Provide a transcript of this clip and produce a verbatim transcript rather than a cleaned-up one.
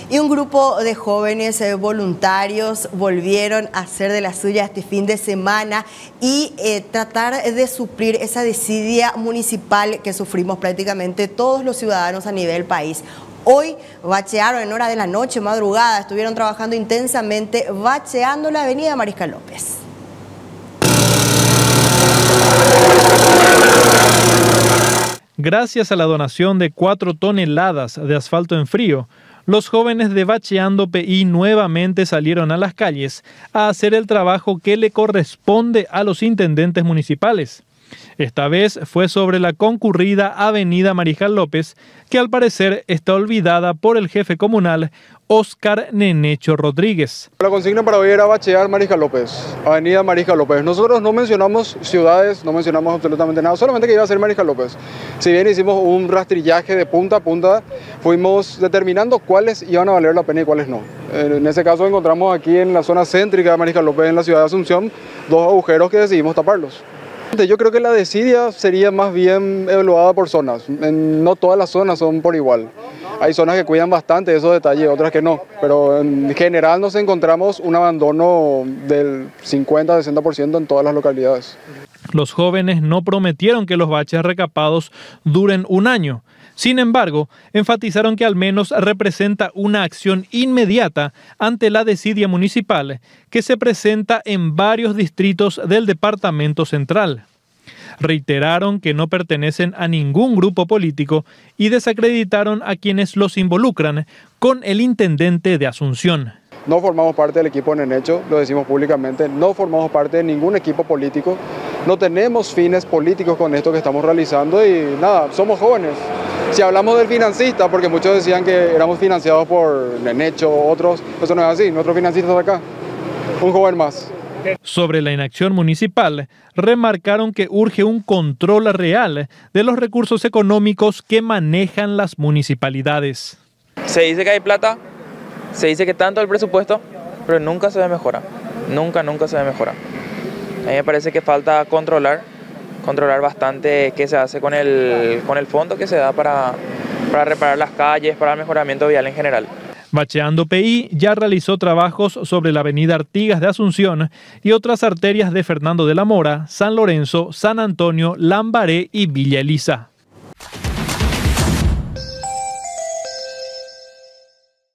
Y un grupo de jóvenes eh, voluntarios volvieron a hacer de la suya este fin de semana y eh, tratar de suplir esa desidia municipal que sufrimos prácticamente todos los ciudadanos a nivel país. Hoy bachearon en hora de la noche, madrugada, estuvieron trabajando intensamente bacheando la avenida Mariscal López. Gracias a la donación de cuatro toneladas de asfalto en frío, los jóvenes de Bacheando P I nuevamente salieron a las calles a hacer el trabajo que le corresponde a los intendentes municipales. Esta vez fue sobre la concurrida avenida Mariscal López, que al parecer está olvidada por el jefe comunal Oscar Nenecho Rodríguez. La consigna para hoy era bachear Mariscal López, avenida Mariscal López. Nosotros no mencionamos ciudades, no mencionamos absolutamente nada, solamente que iba a ser Mariscal López. Si bien hicimos un rastrillaje de punta a punta, fuimos determinando cuáles iban a valer la pena y cuáles no. En ese caso encontramos aquí en la zona céntrica de Mariscal López, en la ciudad de Asunción, dos agujeros que decidimos taparlos. Yo creo que la desidia sería más bien evaluada por zonas. No todas las zonas son por igual. Hay zonas que cuidan bastante esos detalles, otras que no. Pero en general nos encontramos un abandono del cincuenta a sesenta por ciento en todas las localidades. Los jóvenes no prometieron que los baches recapados duren un año. Sin embargo, enfatizaron que al menos representa una acción inmediata ante la desidia municipal que se presenta en varios distritos del departamento central. Reiteraron que no pertenecen a ningún grupo político y desacreditaron a quienes los involucran con el intendente de Asunción. No formamos parte del equipo de Nenecho, lo decimos públicamente, no formamos parte de ningún equipo político, no tenemos fines políticos con esto que estamos realizando y nada, somos jóvenes. Si hablamos del financista, porque muchos decían que éramos financiados por Nenecho, otros, eso no es así, nuestro financista está acá, un joven más. Sobre la inacción municipal, remarcaron que urge un control real de los recursos económicos que manejan las municipalidades. Se dice que hay plata, se dice que tanto el presupuesto, pero nunca se ve mejora, nunca, nunca se ve mejora. A mí me parece que falta controlar, controlar bastante qué se hace con el, con el fondo que se da para, para reparar las calles, para el mejoramiento vial en general. Bacheando P I ya realizó trabajos sobre la avenida Artigas de Asunción y otras arterias de Fernando de la Mora, San Lorenzo, San Antonio, Lambaré y Villa Elisa.